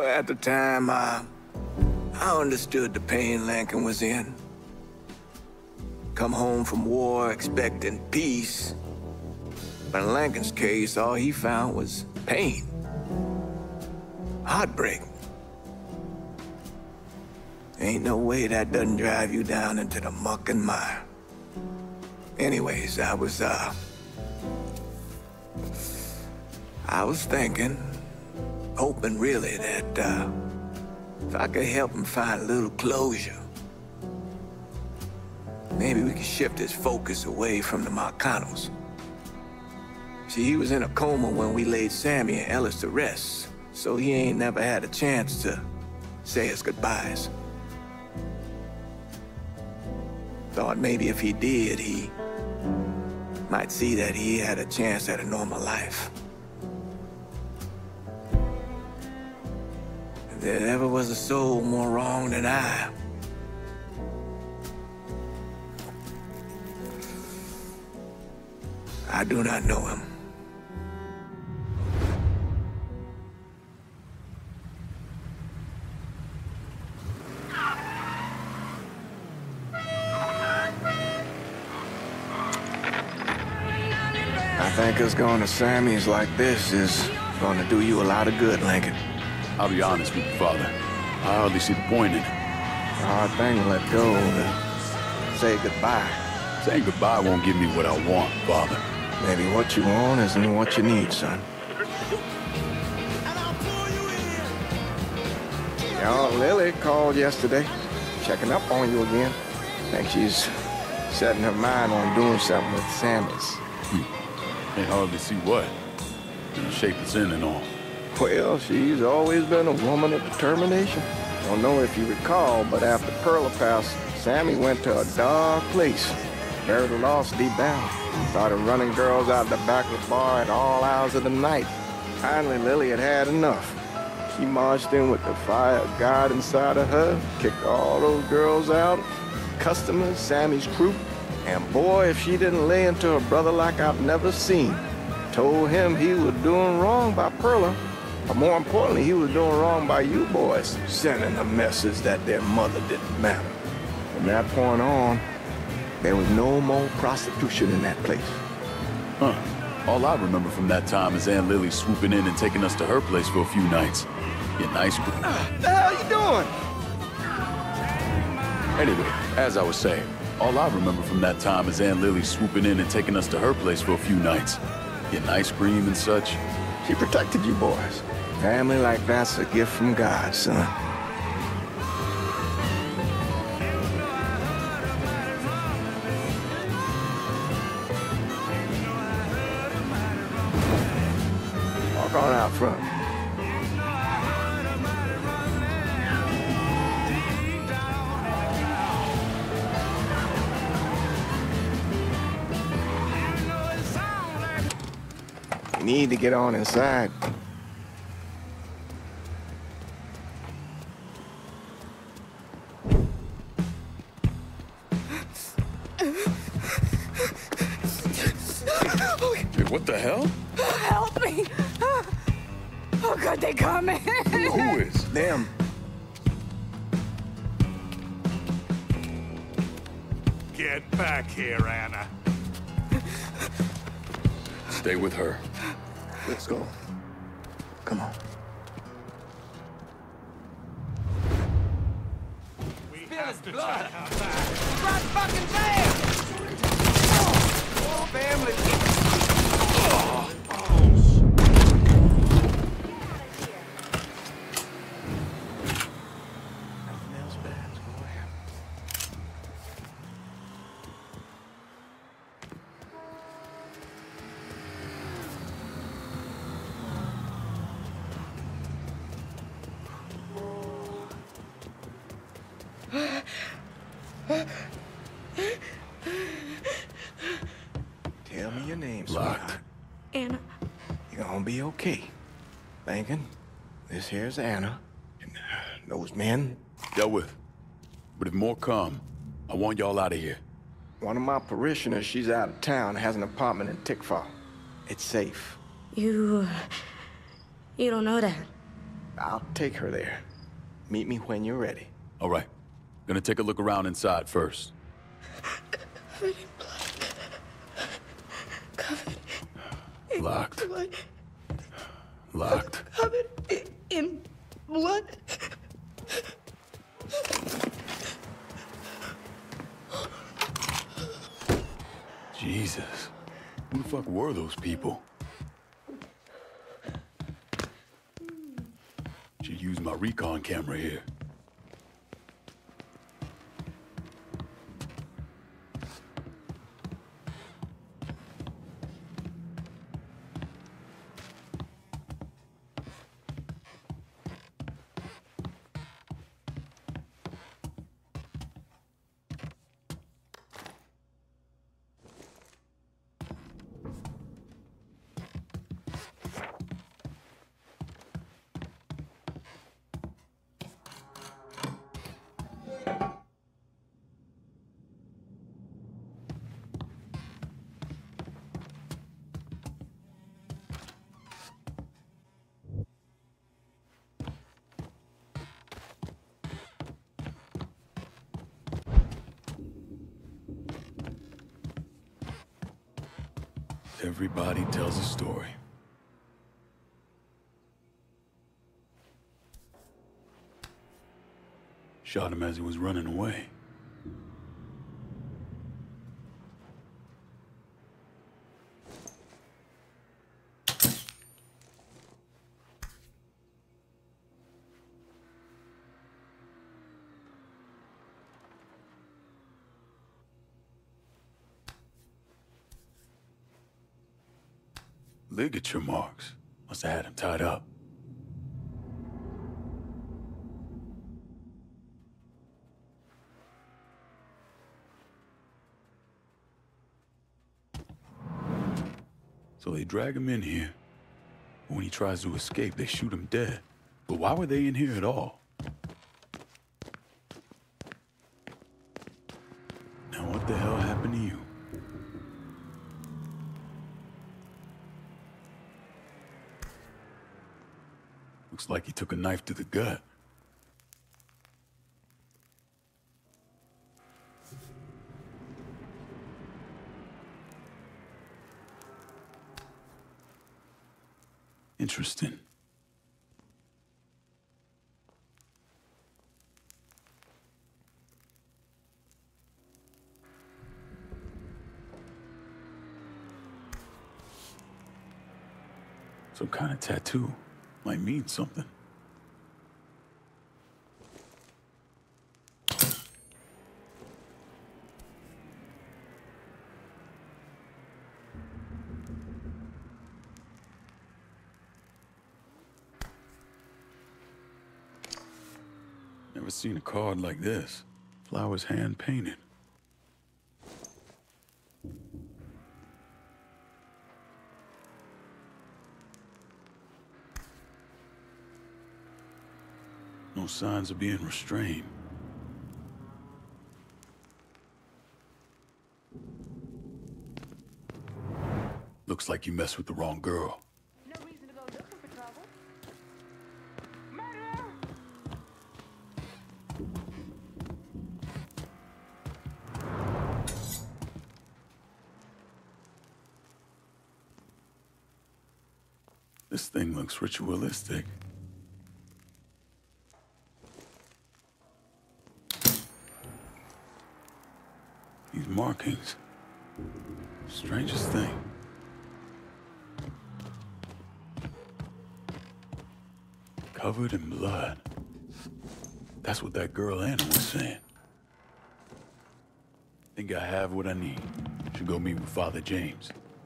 At the time, I understood the pain Lincoln was in. Come home from war expecting peace. But in Lincoln's case, all he found was pain. Heartbreak. Ain't no way that doesn't drive you down into the muck and mire. Anyways, I was thinking, hoping really that if I could help him find a little closure, maybe we could shift his focus away from the Marcanos. See, he was in a coma when we laid Sammy and Ellis to rest, so he ain't never had a chance to say his goodbyes. Thought maybe if he did, he might see that he had a chance at a normal life. If there ever was a soul more wrong than I do not know him. I think us going to Sammy's like this is gonna do you a lot of good, Lincoln. I'll be honest with you, Father. I hardly see the point in it. It's a hard thing to let go, to say goodbye. Saying goodbye won't give me what I want, Father. Maybe what you want isn't what you need, son. Your Lily called yesterday, checking up on you again. Think she's setting her mind on doing something with Sammy's. Can't hardly see what. The shape it's in and all. Well, she's always been a woman of determination. Don't know if you recall, but after Perla passed, Sammy went to a dark place. Buried her lost deep down. Started running girls out the back of the bar at all hours of the night. Finally, Lily had had enough. She marched in with the fire of God inside of her, kicked all those girls out, customers, Sammy's crew. And boy, if she didn't lay into her brother like I've never seen. Told him he was doing wrong by Perla. But more importantly, he was doing wrong by you boys, sending a message that their mother didn't matter. From that point on, there was no more prostitution in that place. Huh. All I remember from that time is Aunt Lily swooping in and taking us to her place for a few nights. Getting ice cream. The hell you doing? Anyway, as I was saying, all I remember from that time is Aunt Lily swooping in and taking us to her place for a few nights. Getting ice cream and such. She protected you boys. Family like that's a gift from God, son. Walk on out front. You need to get on inside. Hey, what the hell? Help me! Oh, God, they coming! Who is? Them. Get back here, Anna. Stay with her. Let's go. Come on. We have to blood. Right fucking there! Oh, family! Tell me your name, Locked. sweetheart. Anna. You're gonna be okay. Lincoln, this here's Anna. And those men, Dealt with. But if more come, I want y'all out of here. one of my parishioners, she's out of town, has an apartment in Tickfall. It's safe. You don't know that. I'll take her there. Meet me when you're ready. All right. Gonna take a look around inside first. Covered in blood. Covered in Locked. blood. Locked. Covered in blood. Jesus. Who the fuck were those people? Should use my recon camera here. Everybody tells a story. Shot him as he was running away. Ligature marks. Must have had him tied up. So they drag him in here. When he tries to escape, they shoot him dead. But why were they in here at all? Now what the hell happened to you? Looks like he took a knife to the gut. Interesting. Some kind of tattoo. Might mean something. Never seen a card like this. Flowers hand painted. No signs of being restrained. Looks like you messed with the wrong girl. No reason to go looking for trouble. Murderer! This thing looks ritualistic. These markings. Strangest thing. Covered in blood. That's what that girl Anna was saying. Think I have what I need. Should go meet with Father James.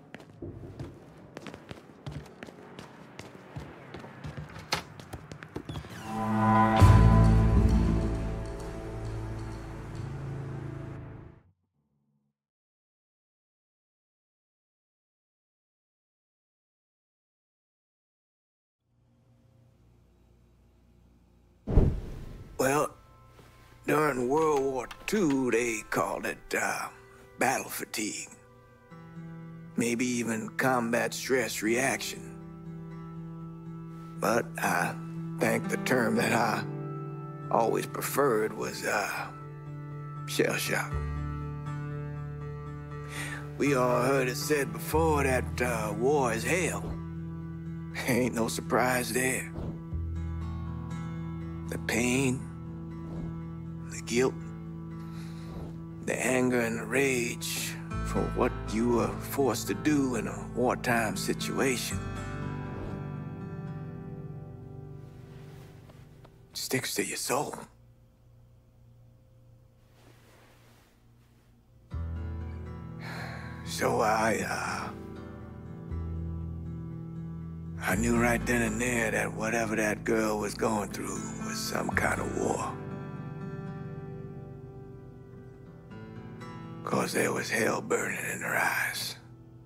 Well, during World War II, they called it battle fatigue. Maybe even combat stress reaction. But I think the term that I always preferred was, shell shock. We all heard it said before that war is hell. Ain't no surprise there. The pain, the guilt, the anger and the rage for what you were forced to do in a wartime situation sticks to your soul. So I knew right then and there that whatever that girl was going through was some kind of war. 'Cause there was hell burning in her eyes.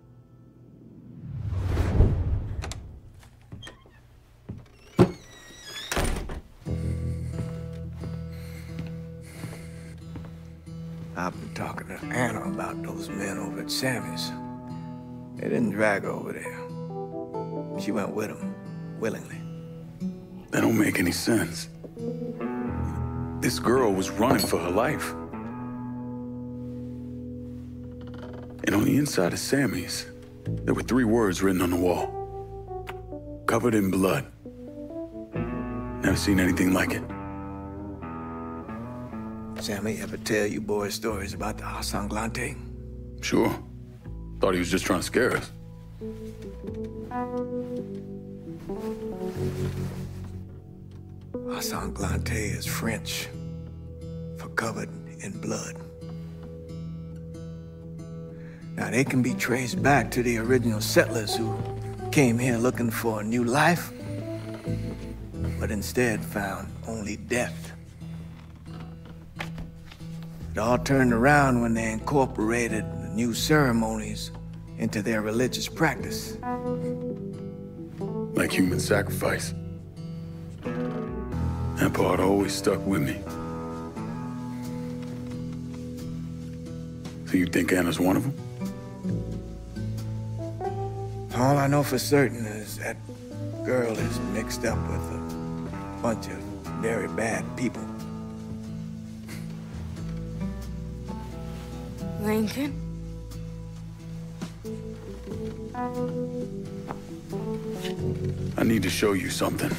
I've been talking to Anna about those men over at Sammy's. They didn't drag her over there. She went with them, willingly. That don't make any sense. This girl was running for her life. And on the inside of Sammy's, there were 3 words written on the wall. Covered in blood. Never seen anything like it. Sammy ever tell you boys stories about the Hasanglante? Sure. Thought he was just trying to scare us. Hasanglante is French for covered in blood. Now, they can be traced back to the original settlers who came here looking for a new life, but instead found only death. It all turned around when they incorporated the new ceremonies into their religious practice. Like human sacrifice. That part always stuck with me. So you think Anna's one of them? All I know for certain is that girl is mixed up with a bunch of very bad people. Lincoln? I need to show you something.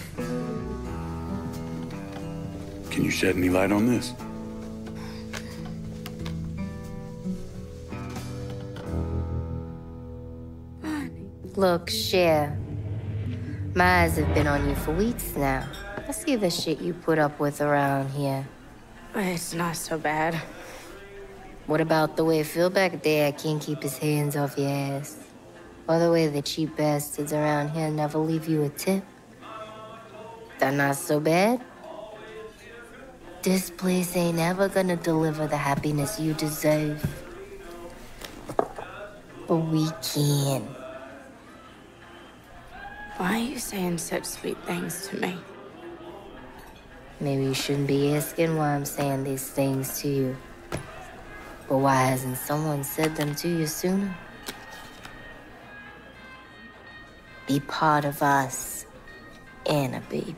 Can you shed any light on this? Look, Cher. My eyes have been on you for weeks now. I see the shit you put up with around here. It's not so bad. What about the way Phil back there can't keep his hands off your ass? Or the way the cheap bastards around here never leave you a tip? That not so bad? This place ain't ever gonna deliver the happiness you deserve. But we can. Why are you saying such sweet things to me? Maybe you shouldn't be asking why I'm saying these things to you. But why hasn't someone said them to you sooner? Be part of us, Anna, baby.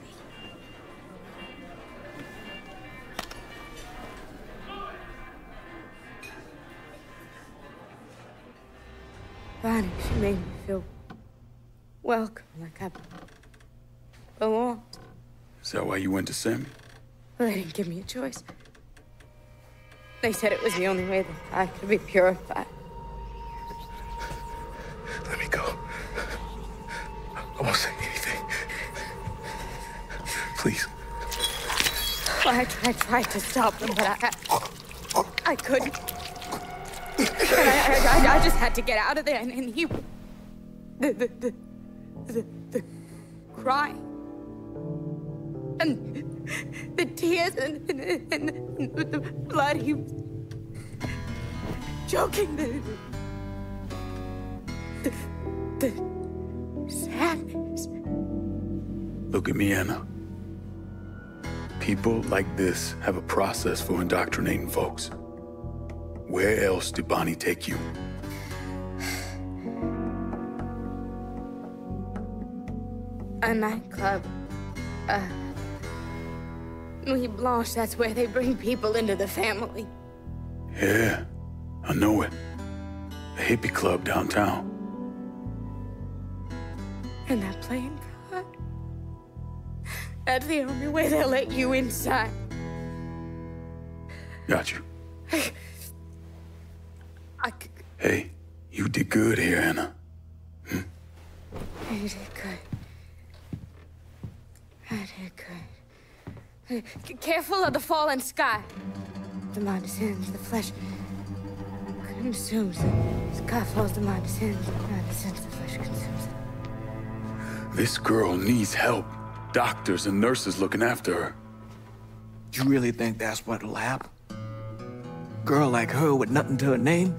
Bonnie, she made me feel welcome, like I belonged. Is that why you went to Sammy? Well, they didn't give me a choice. They said it was the only way that I could be purified. Let me go. I won't say anything. Please. Well, I tried to stop them, but I couldn't. And I just had to get out of there, and he... The crying. And the tears and the blood, he was choking the sadness. Look at me, Anna. People like this have a process for indoctrinating folks. Where else did Bonnie take you? A nightclub. Nuit Blanche, that's where they bring people into the family. Yeah, I know it. The hippie club downtown. And that playing card? That's the only way they'll let you inside. Got you. I Hey, you did good here, Anna. You did good. I did good. Careful of the fallen sky. The mind descends, the flesh consumes. The sky falls, the mind descends, the mind descends, the flesh consumes. This girl needs help. Doctors and nurses looking after her. You really think that's what'll happen? Girl like her with nothing to her name?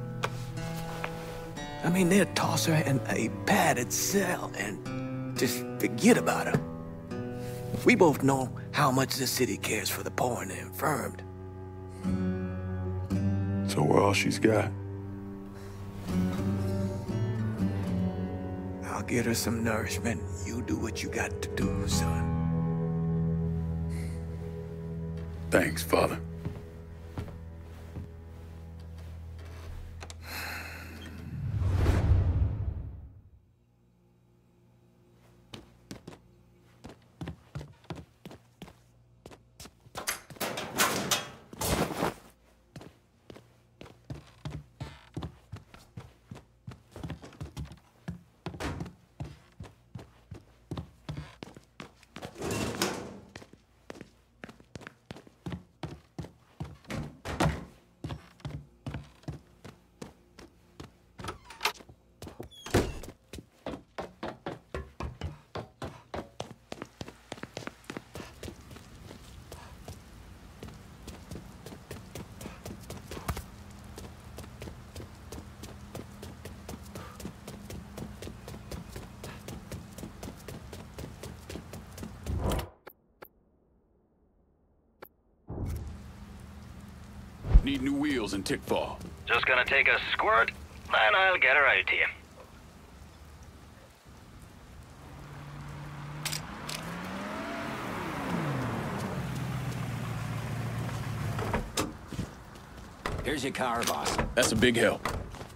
I mean, they'll toss her in a padded cell and just forget about her. We both know how much the city cares for the poor and the infirmed. So we're all she's got. I'll get her some nourishment. You do what you got to do, son. Thanks, Father. Need new wheels and Tickfall. Just gonna take a squirt, and I'll get her out to you. Here's your car, boss. That's a big help.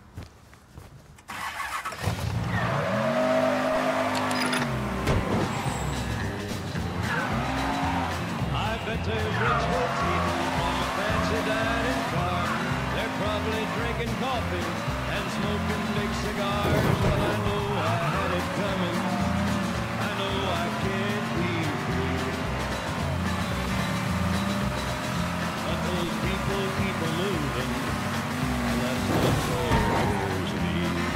I bet there's rich folks eating from a fancy dining car. They're probably drinking coffee and smoking big cigars. Well, I know I had it coming. I know I can't be free. But those people keep a moving, and that's what scares me.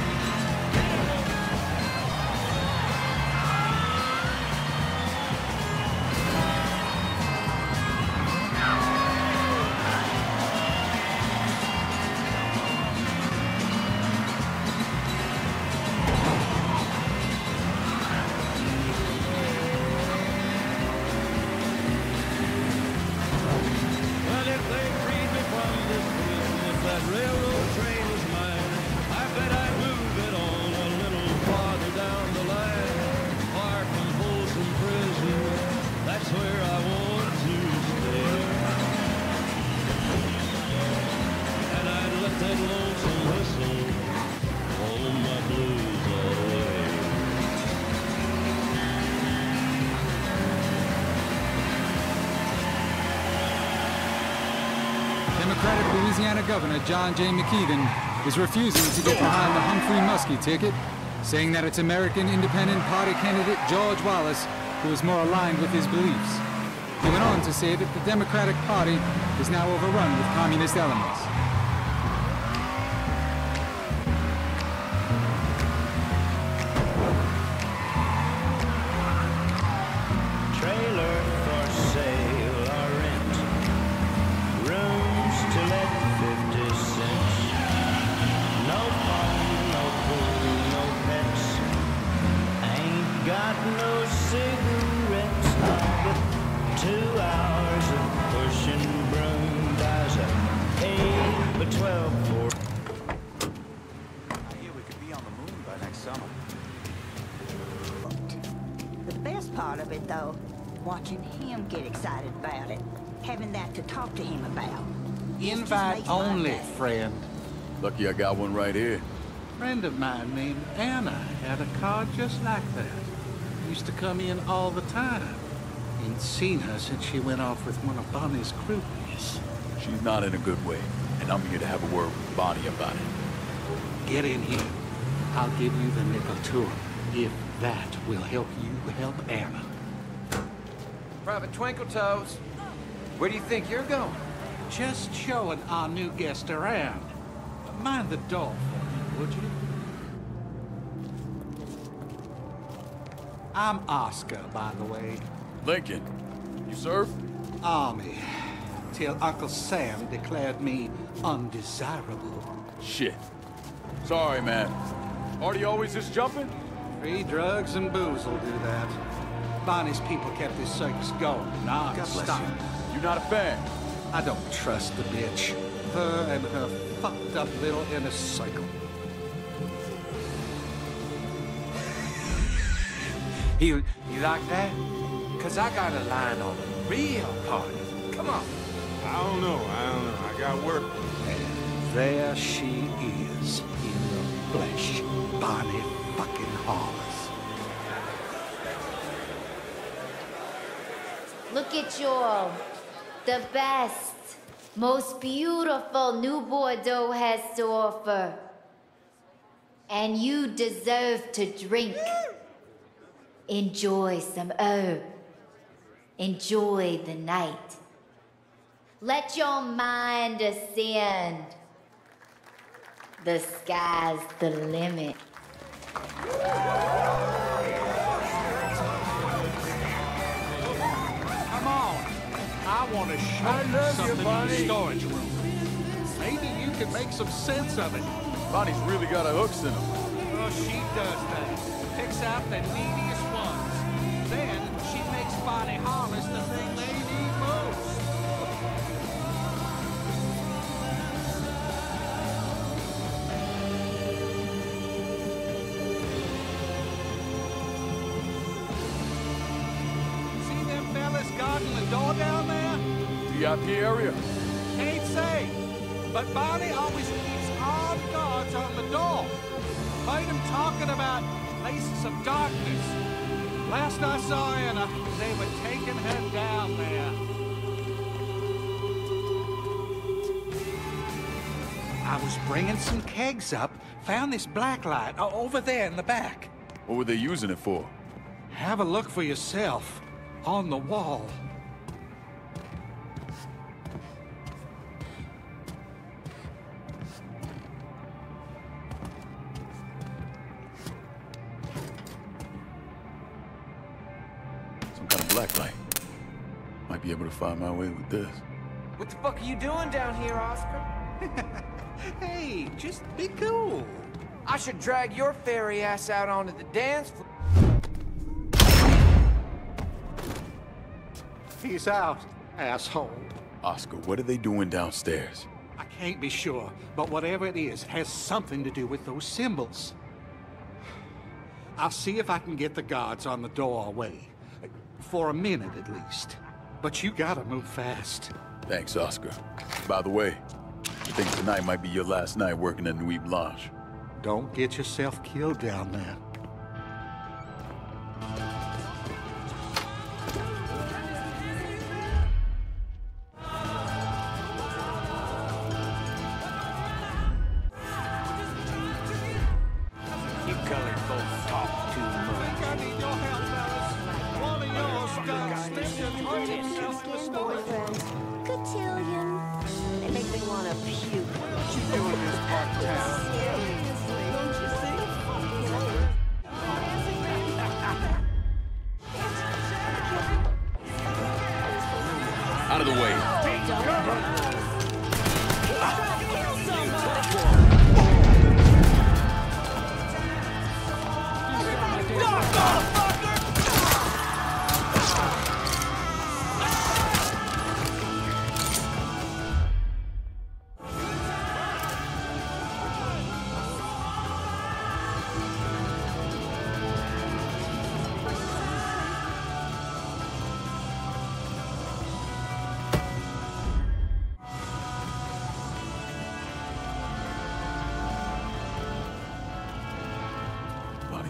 Well, if they freed me from this prison, if that railroad train was mine, I bet I'd move it on a little farther down the line, far from Folsom Prison. That's where I want to stay. And I'd let that lonesome whistle hold my blues away. Democratic Louisiana Governor John J. McKeegan is refusing to get behind the Humphrey Muskie ticket, saying that it's American Independent Party candidate George Wallace who is more aligned with his beliefs. He went on to say that the Democratic Party is now overrun with communist elements. Trailer for sale or rent. Rooms to let 50 cents. No phone, no pool, no pets. Ain't got no cigarettes. But 2 hours of pushing broom buys a 8 by 12 for. I hear we could be on the moon by next summer. The best part of it, though, watching him get excited about it. Having that to talk to him about. Invite only, friend. Lucky I got one right here. A friend of mine named Anna had a car just like that. Used to come in all the time. Ain't seen her since she went off with one of Bonnie's groupies. She's not in a good way, and I'm here to have a word with Bonnie about it. Get in here. I'll give you the nickel tour, if that will help you help Anna. Private Twinkletoes, where do you think you're going? Just showing our new guest around. Mind the door for me, would you? I'm Oscar, by the way. Lincoln, you serve? Army. Till Uncle Sam declared me undesirable. Shit. Sorry, man. Artie always just jumping? Free drugs and booze will do that. Bonnie's people kept this circus going, non-stop. You're not a fan? I don't trust the bitch. Her and her fucked up little inner cycle. You like that? Cause I got a line on a real party. Come on. I don't know. I got work. And there she is, in the flesh. Bonnie fucking Hollis. Look at y'all. The best, most beautiful new Bordeaux has to offer. And you deserve to drink. Enjoy some herb. Enjoy the night. Let your mind ascend. The sky's the limit. Come on. I want to show you something in the storage room. Maybe you can make some sense of it. Bonnie's really got her hooks in them. Well, she does that. Picks out the neediest ones. Then she makes Bonnie Hollis the thing they need most. See them fellas guarding the door down there? VIP area? Can't say. But Bonnie always keeps armed guards on the door. Heard him talking about places of darkness. Last I saw Anna, they were taking her down there. I was bringing some kegs up, found this black light over there in the back. What were they using it for? Have a look for yourself, on the wall. Black light. Might be able to find my way with this. What the fuck are you doing down here, Oscar? Hey, just be cool. I should drag your fairy ass out onto the dance floor. He's out, asshole. Oscar, what are they doing downstairs? I can't be sure, but whatever it is, it has something to do with those symbols. I'll see if I can get the guards on the door away. For a minute, at least. But you gotta move fast. Thanks, Oscar. By the way, I think tonight might be your last night working at Nuit Blanche. Don't get yourself killed down there. You colored folks talk too much. I need your help, fellas. One of yours got Cotillion. They make me want to puke. What you doing in this part of town? Seriously, don't you see? Out of the way.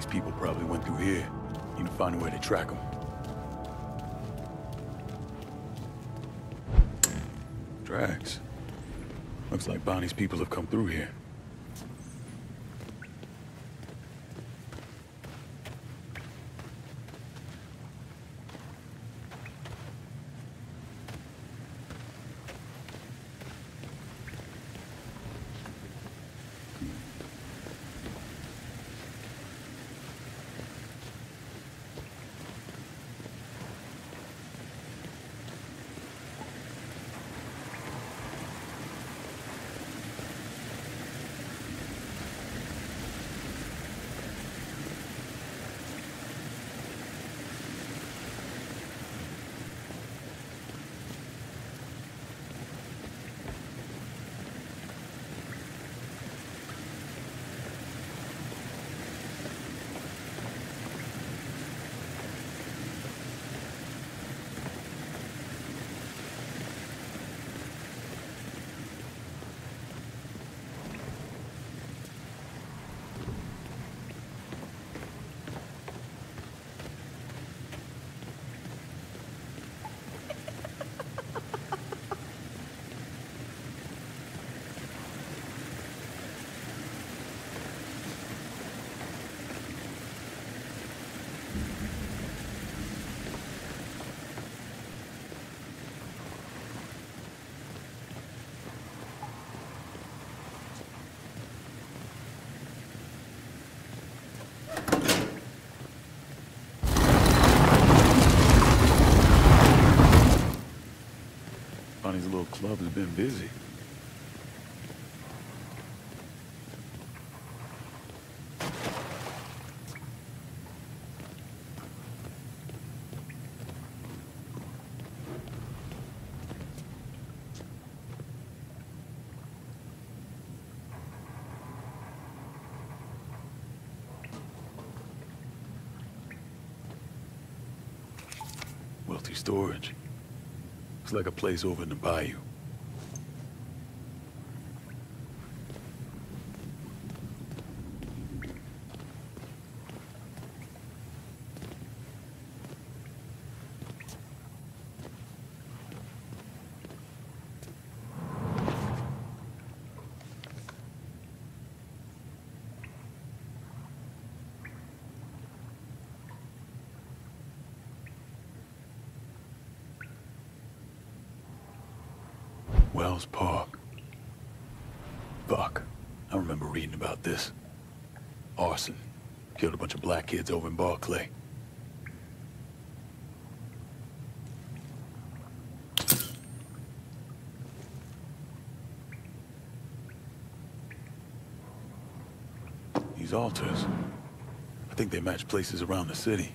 Bonnie's people probably went through here. Need to find a way to track them. Tracks. Looks like Bonnie's people have come through here. Bonnie's little club has been busy. Wealthy storage. It's like a place over in the bayou. Wells Park. Fuck. I remember reading about this. Arson. Killed a bunch of black kids over in Barclay. These altars. I think they match places around the city.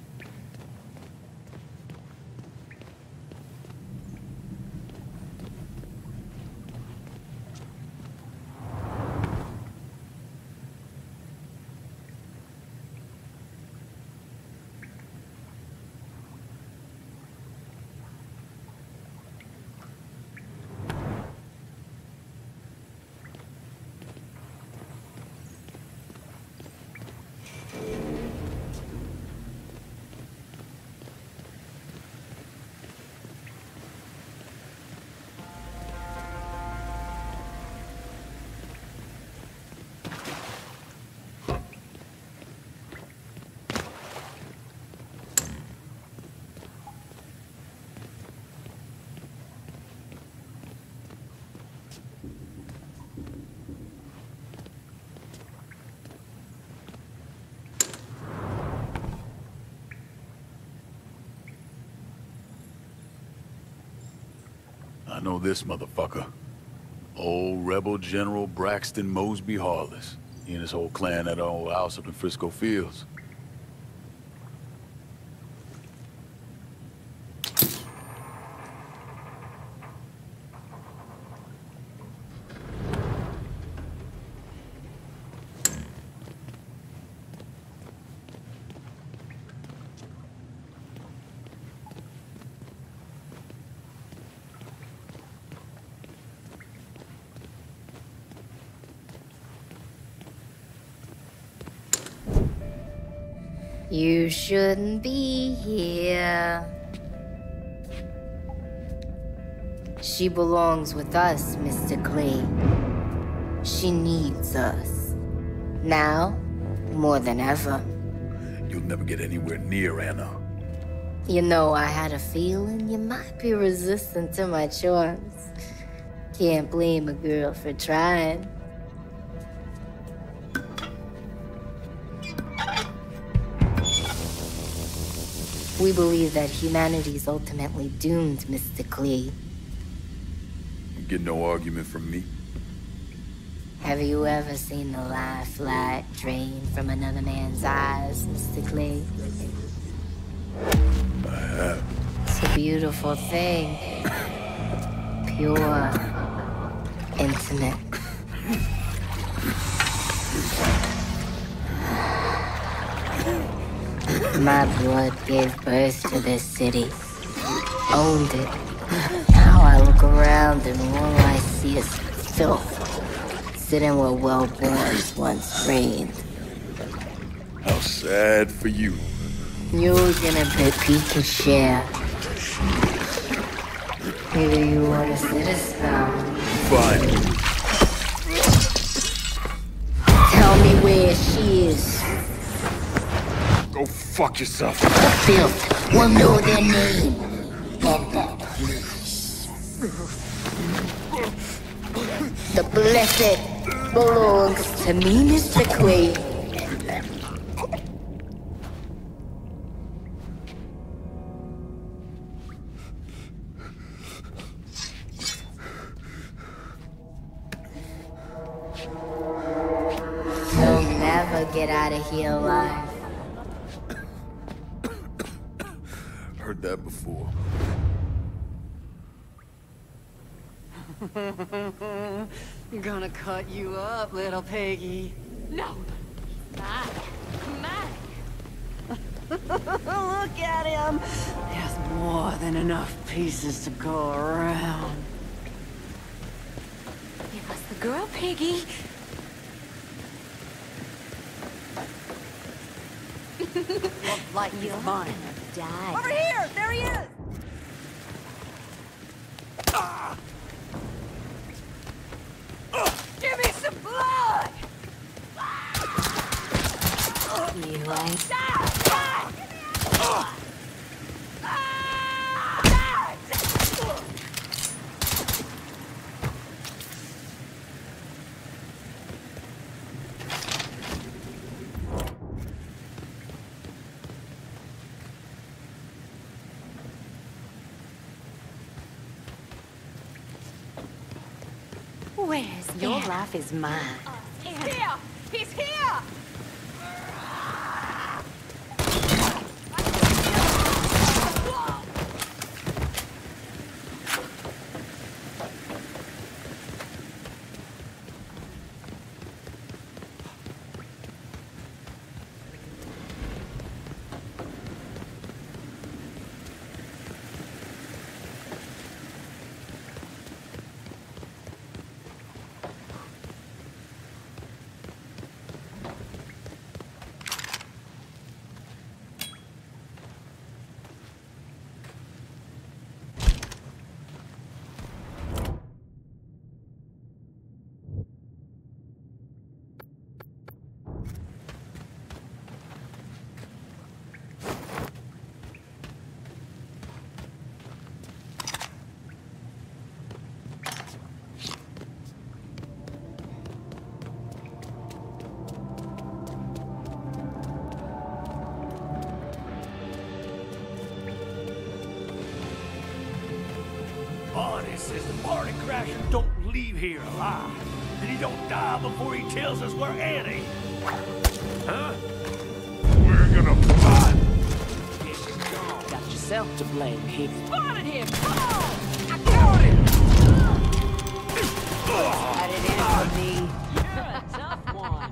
I know this motherfucker. Old rebel General Braxton Mosby Harless. He and his whole clan at our old house up in Frisco Fields. You shouldn't be here. She belongs with us, Mr. Clay. She needs us. Now, more than ever. You'll never get anywhere near Anna. You know, I had a feeling you might be resistant to my charms. Can't blame a girl for trying. We believe that humanity's ultimately doomed, Mr. Clay. You get no argument from me. Have you ever seen the light drain from another man's eyes, Mr. Clay? I have. It's a beautiful thing. Pure. Intimate. My blood gave birth to this city. Owned it. Now I look around and all I see is filth. Sitting where well-borns once reigned. How sad for you. You're gonna repeat your share. Maybe you want to sit a spell. Fine. Tell me where she is. Go fuck yourself. The filth will know their name and their place. The blessed belongs to me, Mr. Clay. You'll never get out of here alive. Heard that before. Gonna cut you up, little piggy. No. Mine. Look at him. There's more than enough pieces to go around. Give us the girl, Piggy. What light is mine? Dad. Over here! There he is! Give me some blood! You ain't. Where's Your Anna? life is mine. He's here! He's here! Bonnie says the party crasher don't leave here alive. That he don't die before he tells us where Annie is. Huh? We're gonna fight. Got yourself to blame, Higgs. Spotted him! Come on! I got him! Had it in for me. You're a tough one.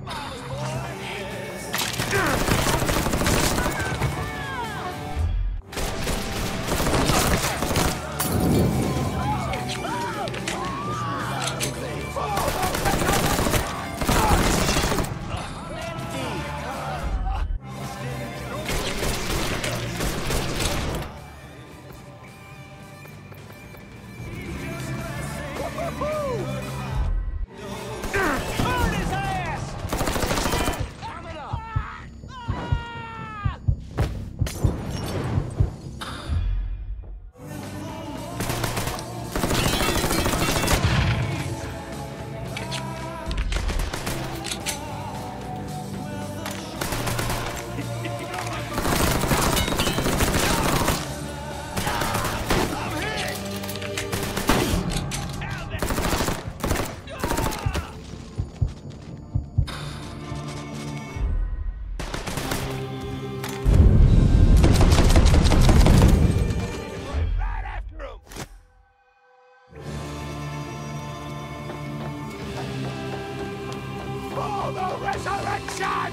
For the resurrection!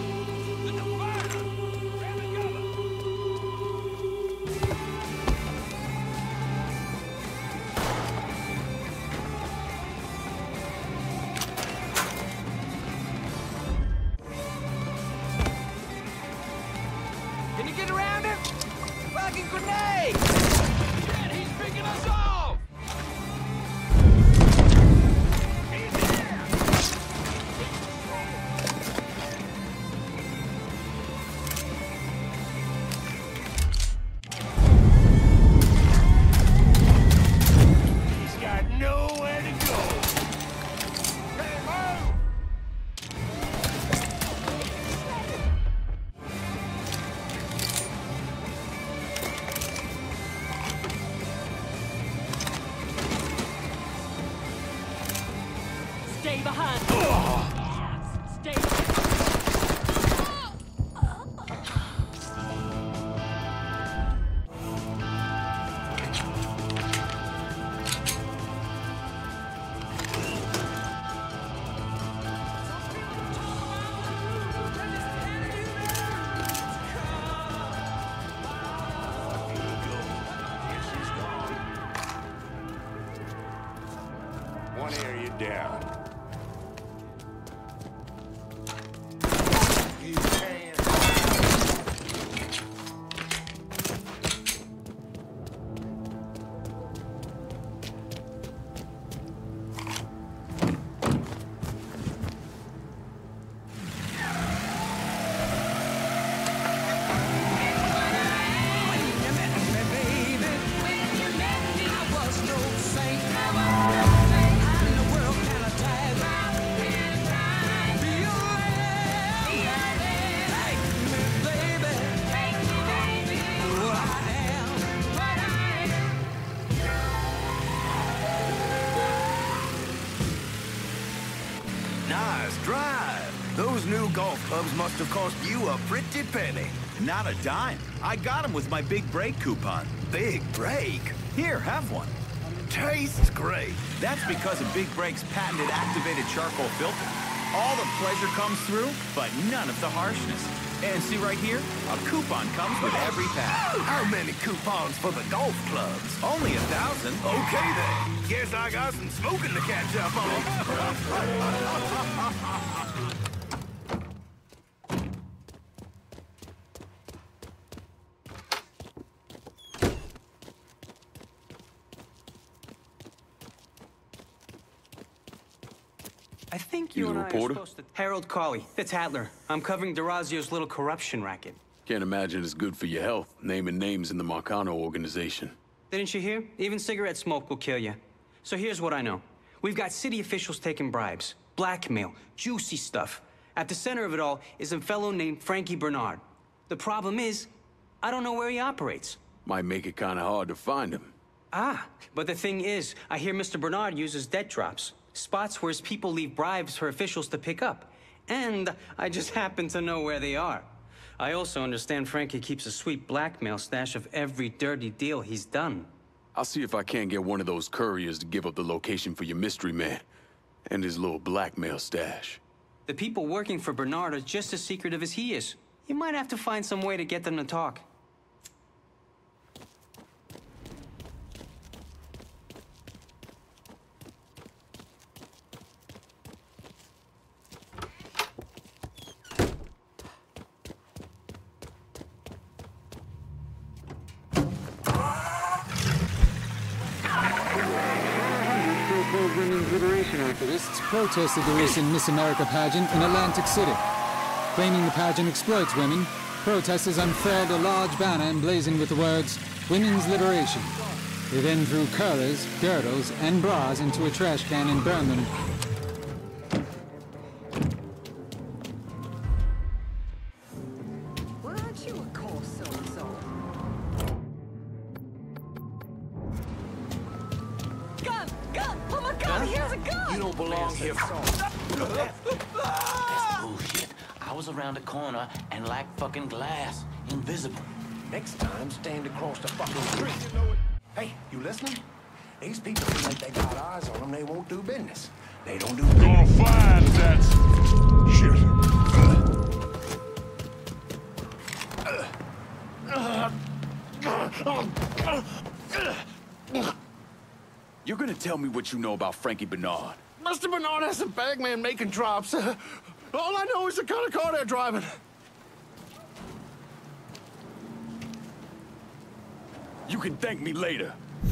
Can you get around him? Fucking grenade! Shit, he's picking us off! He's got nowhere to go. Hey, move! Stay behind. Stay. One area down. You can. Nice drive. Those new golf clubs must have cost you a pretty penny. Not a dime. I got them with my Big Break coupon. Big Break? Here, have one. Tastes great. That's because of Big Break's patented activated charcoal filter. All the pleasure comes through, but none of the harshness. And see right here? A coupon comes with every pack. How many coupons for the golf clubs? Only 1,000. Okay then. Guess I got some smoking to catch up on. I think you and I are supposed to... Harold Cawley, the Tattler. I'm covering DeRazio's little corruption racket. Can't imagine it's good for your health, naming names in the Marcano organization. Didn't you hear? Even cigarette smoke will kill you. So here's what I know. We've got city officials taking bribes, blackmail, juicy stuff. At the center of it all is a fellow named Frankie Bernard. The problem is, I don't know where he operates. Might make it kind of hard to find him. Ah, but the thing is, I hear Mr. Bernard uses debt drops. Spots where his people leave bribes for officials to pick up. And I just happen to know where they are. I also understand Frankie keeps a sweet blackmail stash of every dirty deal he's done. I'll see if I can't get one of those couriers to give up the location for your mystery man and his little blackmail stash. The people working for Bernard are just as secretive as he is. You might have to find some way to get them to talk. Women's liberation activists protested the recent Miss America pageant in Atlantic City. Claiming the pageant exploits women, protesters unfurled a large banner emblazoned with the words, "Women's Liberation." They then threw curlers, girdles, and bras into a trash can and burned them. Weren't you a course so-and-so? Gun! Gun! Oh my God, here's a gun! You don't belong here. That's bullshit. I was around the corner and like fucking glass. Invisible. Next time, stand across the fucking street. Hey, you listening? These people feel like they got eyes on them, they won't do business. They don't do Gonna find that shit. You're gonna tell me what you know about Frankie Bernard? Mr. Bernard has a bagman making drops. All I know is the kind of car they're driving. You can thank me later.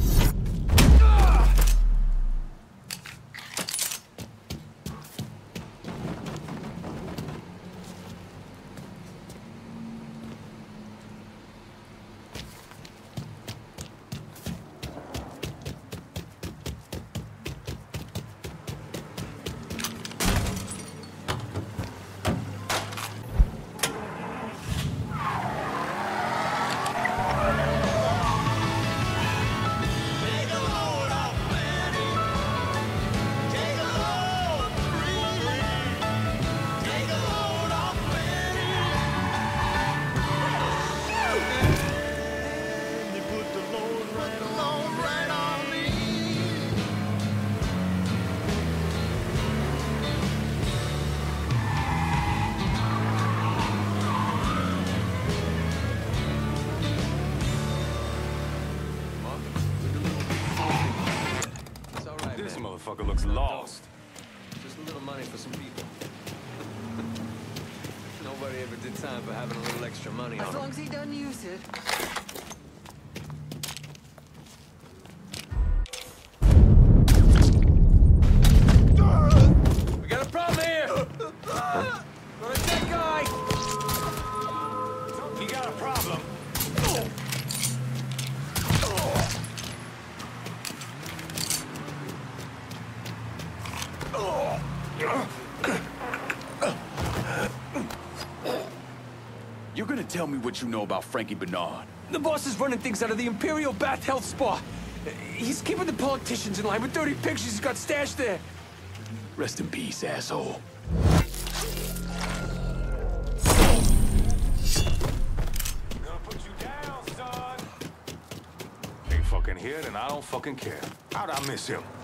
This motherfucker looks lost. Just a little money for some people. Nobody ever did time for having a little extra money on As them. long as he doesn't use it. We got a problem here! Where's that guy? We got a problem. You're gonna tell me what you know about Frankie Bernard? The boss is running things out of the Imperial Bath Health Spa. He's keeping the politicians in line with dirty pictures he's got stashed there. Rest in peace, asshole. Gonna put you down, son. Ain't fucking here, then I don't fucking care. How'd I miss him?